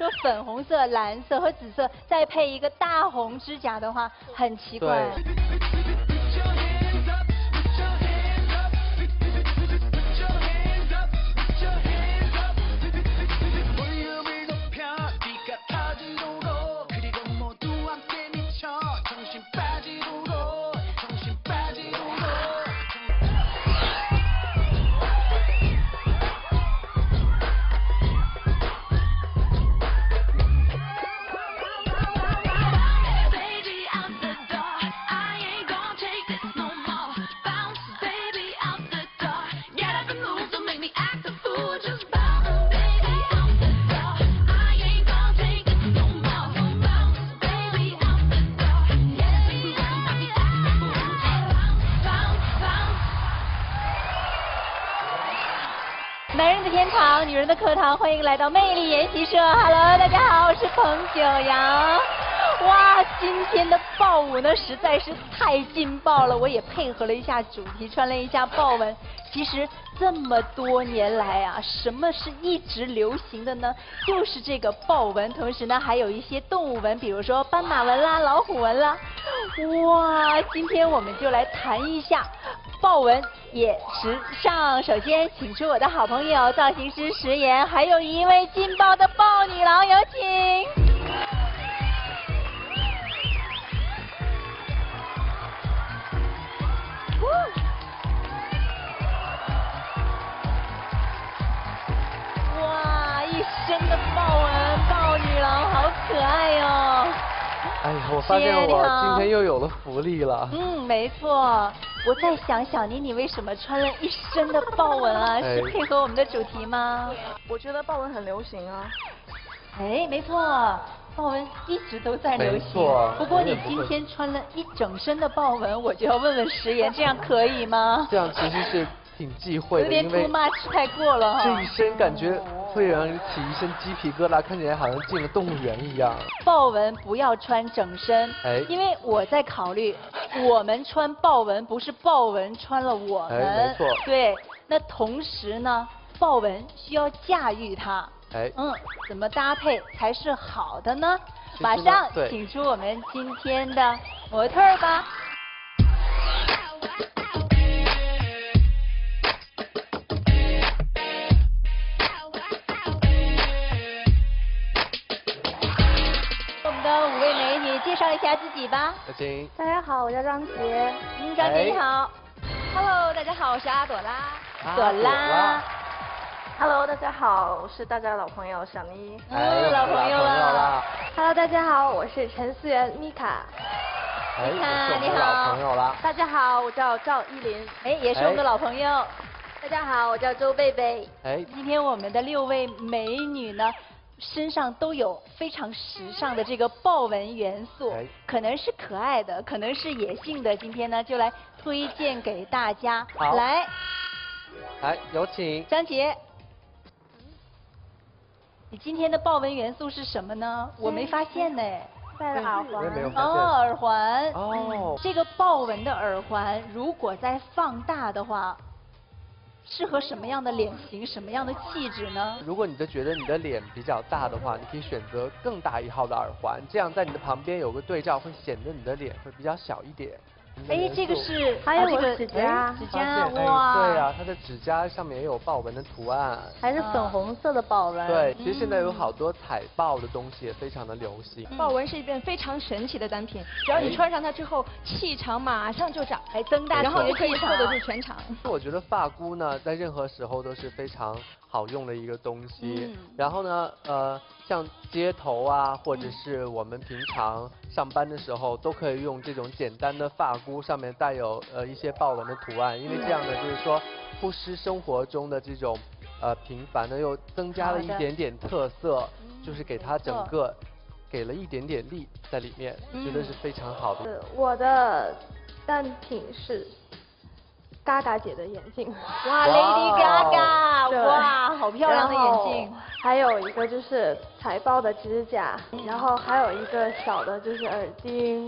说粉红色、蓝色和紫色，再配一个大红指甲的话，很奇怪。男人的天堂，女人的课堂，欢迎来到魅力研习社。Hello， 大家好，我是彭九阳。哇，今天的豹舞呢实在是太劲爆了，我也配合了一下主题，穿了一下豹纹。其实这么多年来啊，什么是一直流行的呢？就是这个豹纹，同时呢还有一些动物纹，比如说斑马纹啦、老虎纹啦。哇，今天我们就来谈一下豹纹也时尚。首先，请出我的好朋友造型师石岩，还有一位劲爆的豹女郎，有请。哇，一身的豹纹，豹女郎好可爱哟！ 哎呀，我发现我今天又有了福利了。 没错。我再想想你为什么穿了一身的豹纹啊？是配合我们的主题吗？ 我觉得豹纹很流行啊。 哎，没错，豹纹一直都在流行。不过你今天穿了一整身的豹纹，我就要问问石岩，这样可以吗？ 这样其实是挺忌讳的， 有点 too much 太过了哈。 这一身感觉会让人起一身鸡皮疙瘩，看起来好像进了动物园一样。 豹纹不要穿整身，因为我在考虑，我们穿豹纹不是豹纹穿了我们， 没错。 对，那同时呢，豹纹需要驾驭它。怎么搭配才是好的呢？马上请出我们今天的模特吧。我们的5位美女介绍一下自己吧。 大家好，我叫张杰。 张杰你好。 Hello， 大家好，我是阿朵拉。 朵拉。 Hello， 大家好，我是大家的老朋友小妮。 老朋友了。 Hello， 大家好，我是陈思源米卡。 米卡你好。 老朋友了。 大家好，我叫赵依林。 也是我们的老朋友。 大家好，我叫周贝贝。 今天我们的6位美女呢，身上都有非常时尚的这个豹纹元素，可能是可爱的，可能是野性的。今天呢，就来推荐给大家。来， 有请张杰。你今天的豹纹元素是什么呢？我没发现呢。 戴了耳环。 耳环。这个豹纹的耳环，如果再放大的话，适合什么样的脸型、什么样的气质呢？ 如果你觉得你的脸比较大的话，你可以选择更大一号的耳环，这样在你的旁边有个对照，会显得你的脸会比较小一点。 这个是还有我的指甲， 哇！ 对啊，它的指甲上面也有豹纹的图案， 还是粉红色的豹纹。 对，其实现在有好多彩豹的东西也非常的流行。 豹纹是一件非常神奇的单品，只要你穿上它之后，气场马上就长， 增大， 然后就可以 hold 得住全场。 我觉得发箍呢，在任何时候都是非常好用的一个东西。然后呢，像街头啊，或者是我们平常上班的时候，都可以用这种简单的发箍，上面带有一些豹纹的图案，因为这样呢，就是说不失生活中的这种平凡的，又增加了一点点特色，就是给它整个给了一点点力在里面，觉得是非常好的。 我的单品是嘎嘎姐的眼镜。 哇 ，Lady Gaga， 哇，好漂亮的眼镜。 还有一个就是财豹的指甲，然后还有一个小的就是耳钉。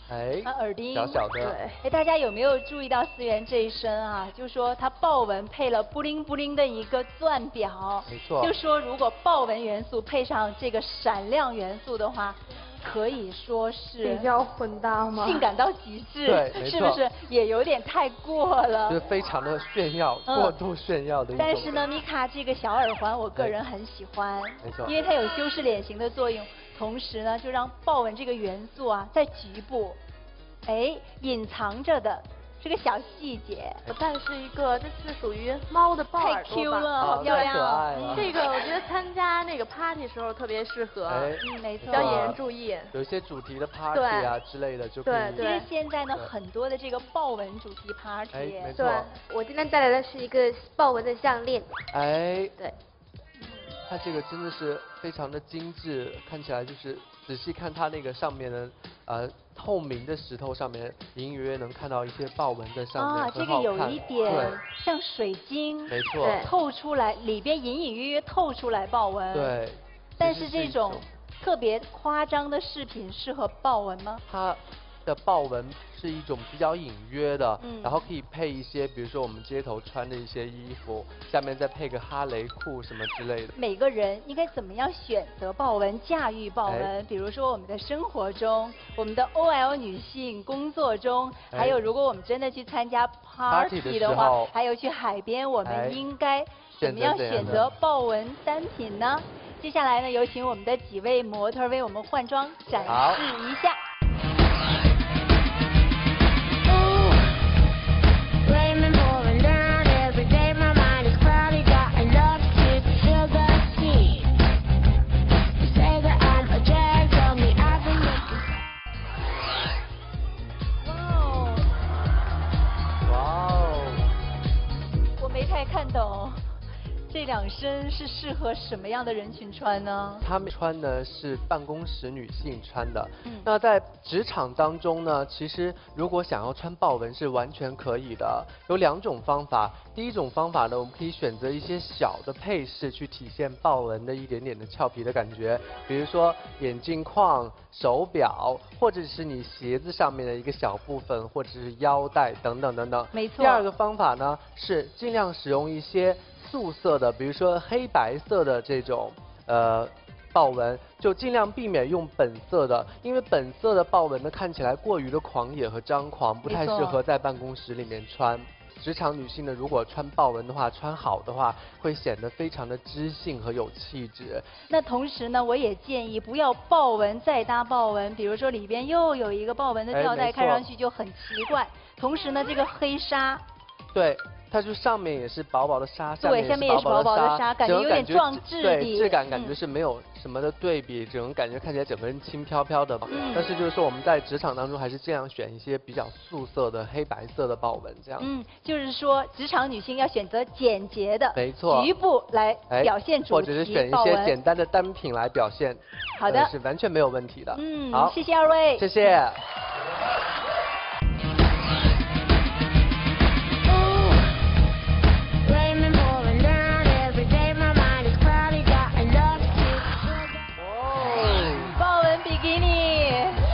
哎， 耳钉， 小小的， 对， 哎，大家有没有注意到思源这一身啊？就说它豹纹配了布灵布灵的一个钻表， 没错就说如果豹纹元素配上这个闪亮元素的话，可以说是比较混搭吗？ 性感到极致， 对没错是不是也有点太过了？ 就是非常的炫耀，过度炫耀的一种。 但是呢，米卡这个小耳环，我个人很喜欢， 没错因为它有修饰脸型的作用，同时呢，就让豹纹这个元素啊，在局部，哎，隐藏着的这个小细节， 不但是一个，这是属于猫的豹太耳朵 Q 吧？ 了，好啊漂亮太可爱了嗯这个我觉得参加那个 party 时候特别适合， 哎没错比较引人注意。 有一些主题的 party 啊之类的就可以。 对因为现在呢， 对很多的这个豹纹主题 party， 哎没错对，我今天带来的是一个豹纹的项链。 哎， 对， 它这个真的是非常的精致，看起来就是仔细看它那个上面的透明的石头上面，隐隐约约能看到一些豹纹在上面， 啊，这很好看个有一点对， 像水晶， 没错， 对透出来，里边隐隐约约透出来豹纹。。 对。 但其实一是这种特别夸张的饰品适合豹纹吗？ 它的豹纹是一种比较隐约的， 嗯然后可以配一些，比如说我们街头穿的一些衣服，下面再配个哈雷裤什么之类的。 每个人应该怎么样选择豹纹、驾驭豹纹？ 哎比如说我们的生活中，我们的 OL 女性工作中， 哎还有如果我们真的去参加 Party 的的话时候， 还有去海边，我哎们应该怎么样选择选择怎样的豹纹单品呢？接下来呢，有请我们的几位模特为我们换装展好示一下。 Rain pouring down every day. My mind is cloudy. Got enough to feel the heat. You say that I'm a drag on me. I've been looking. 哇哦， 哇哦， 我没太看懂，这两身是适合什么样的人群穿呢？ 他们穿的是办公室女性穿的。 嗯那在职场当中呢，其实如果想要穿豹纹是完全可以的，有两种方法。第一种方法呢，我们可以选择一些小的配饰去体现豹纹的一点点的俏皮的感觉，比如说眼镜框、手表，或者是你鞋子上面的一个小部分，或者是腰带等等等等。 没错第二个方法呢，是尽量使用一些素色的，比如说黑白色的这种豹纹，就尽量避免用本色的，因为本色的豹纹呢看起来过于的狂野和张狂，不太没错适合在办公室里面穿。职场女性呢，如果穿豹纹的话，穿好的话，会显得非常的知性和有气质。 那同时呢，我也建议不要豹纹再搭豹纹，比如说里边又有一个豹纹的吊带， 哎没错看上去就很奇怪。同时呢，这个黑纱， 对，它就上面也是薄薄的纱， 对下面也是薄薄的纱感觉有点壮质对， 地质感感觉嗯是没有什么的对比，整个感觉看起来整个人轻飘飘的。 嗯但是就是说我们在职场当中还是尽量选一些比较素色的黑白色的豹纹这样。 就是说职场女性要选择简洁的， 没错局部来表现主题或者是选一些豹纹简单的单品来表现， 好的是完全没有问题的。好， 谢谢二位， 谢谢。 Rain pouring down every day. My mind is cloudy. Got enough to feel the 哦， 豹纹比基尼，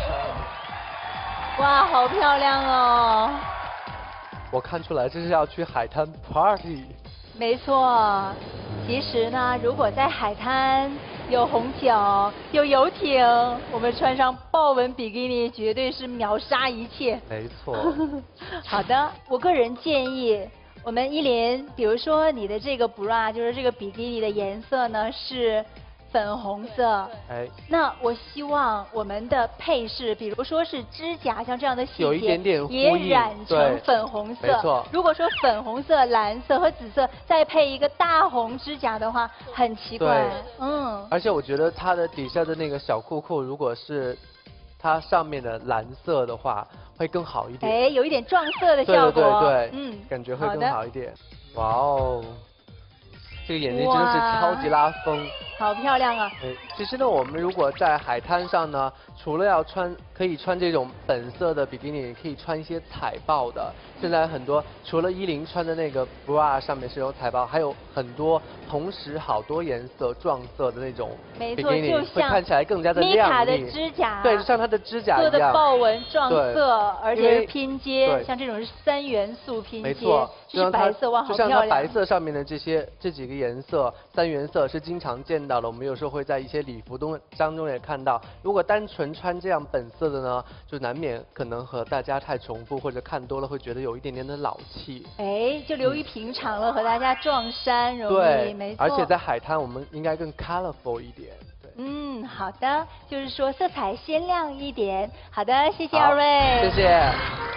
哇，好漂亮哦！ 我看出来这是要去海滩 party。 没错，其实呢，如果在海滩有红酒、有游艇，我们穿上豹纹比基尼绝对是秒杀一切。 没错。 好的，我个人建议我们依林，比如说你的这个 bra，就是这个比基尼的颜色呢是粉红色。 哎， 那我希望我们的配饰，比如说是指甲，像这样的细节， 有一点点呼也应染成对粉红色。 没错如果说粉红色、蓝色和紫色，再配一个大红指甲的话，很奇怪对。 嗯， 而且我觉得它的底下的那个小裤裤，如果是它上面的蓝色的话，会更好一点。 哎，有一点撞色的对效果。 对对对， 嗯， 感觉会更好的好一点。哇哦，这个眼睛真的是超级拉风。 好漂亮啊！ 其实呢，我们如果在海滩上呢，除了要可以穿这种本色的比基尼，也可以穿一些彩豹的。现在很多除了10穿的那个 bra 上面是有彩豹，还有很多同时好多颜色撞色的那种比基尼，会看起来更加的亮丽。 米卡的指甲， 对，就像它的指甲一样， 做的豹纹撞色，而且是拼接，像这种是3元素拼接， 没错， 是白色，哇，好漂亮。 就像它白色上面的这几个颜色，3原色是经常见到的，我们有时候会在一些礼服当中也看到。如果单纯穿这样本色的呢，就难免可能和大家太重复，或者看多了会觉得有一点点的老气。 就流于平常了，和大家撞衫容易，没错。 而且在海滩我们应该更 colorful 一点。 好的，就是说色彩鲜亮一点。好的，谢谢二位， 谢谢。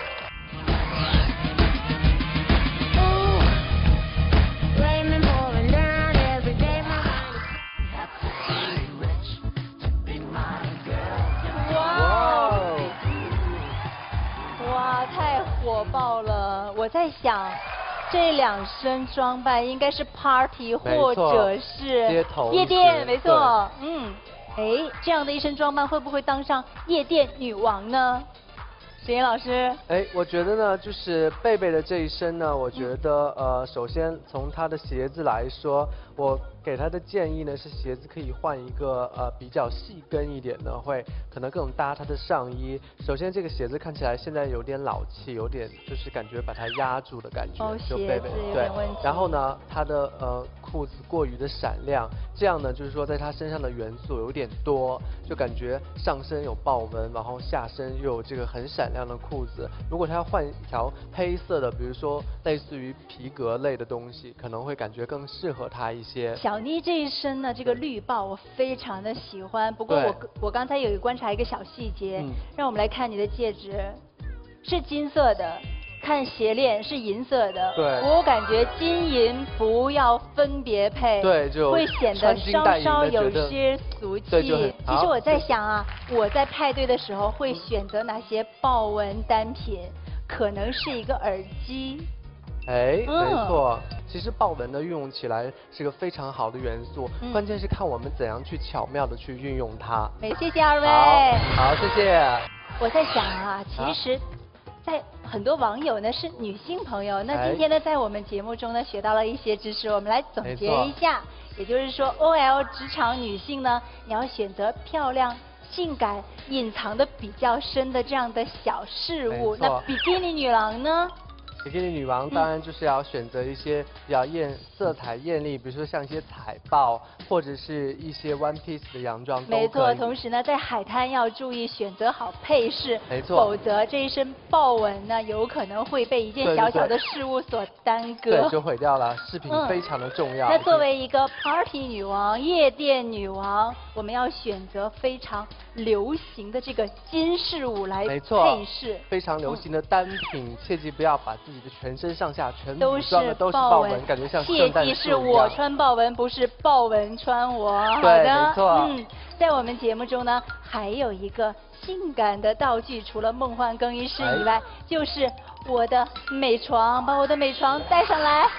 哇，太火爆了！我在想，这2身装扮应该是 party 或者是街头夜店，没错。这样的一身装扮会不会当上夜店女王呢？石英老师， 我觉得呢，就是贝贝的这一身呢，我觉得首先从她的鞋子来说，我给她的建议呢是鞋子可以换一个比较细跟一点的，会可能更搭她的上衣。首先这个鞋子看起来现在有点老气，有点就是感觉把它压住的感觉，就贝贝对。然后呢，她的裤子过于的闪亮，这样呢就是说在她身上的元素有点多，就感觉上身有豹纹，然后下身又有这个很闪亮的裤子。如果她要换一条黑色的，比如说类似于皮革类的东西，可能会感觉更适合她一些。 小妮这一身呢，这个绿豹我非常的喜欢。不过我刚才有观察一个小细节，让我们来看你的戒指，是金色的。看鞋链是银色的，我感觉金银不要分别配， 就会显得稍稍有些俗气。其实我在想啊，我在派对的时候会选择哪些豹纹单品？可能是一个耳机。 没错，其实豹纹的运用起来是个非常好的元素，关键是看我们怎样去巧妙的去运用它。 谢谢二位。 好，谢谢。 我在想啊，其实。在很多网友呢是女性朋友，那今天呢在我们节目中呢学到了一些知识，我们来总结一下。也就是说 ，OL 职场女性呢，你要选择漂亮、性感、隐藏的比较深的这样的小事物。那比基尼女郎呢？ 比基尼女王当然就是要选择一些比较色彩艳丽，比如说像一些彩豹，或者是一些 one piece 的洋装都可以。 没错，同时呢，在海滩要注意选择好配饰， 没错， 否则这一身豹纹呢，有可能会被一件小小的事物所耽搁， 对，就毁掉了。饰品非常的重要。 那作为一个 party 女王、夜店女王，我们要选择非常流行的这个金饰物来配饰， 非常流行的单品，切记不要把自己的全身上下全部都是豹纹，感觉像圣诞树一样。 切记是我穿豹纹，不是豹纹穿我。好的， 没错。 在我们节目中呢，还有一个性感的道具，除了梦幻更衣室以外，就是我的美床，把我的美床带上来。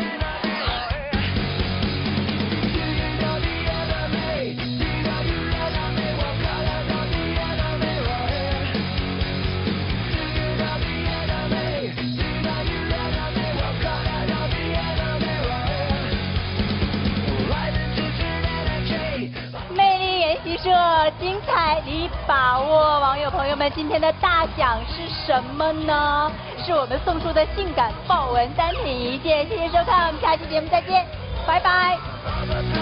精彩你把握，网友朋友们，今天的大奖是什么呢？是我们送出的性感豹纹单品一件，谢谢收看，我们下期节目再见，拜拜。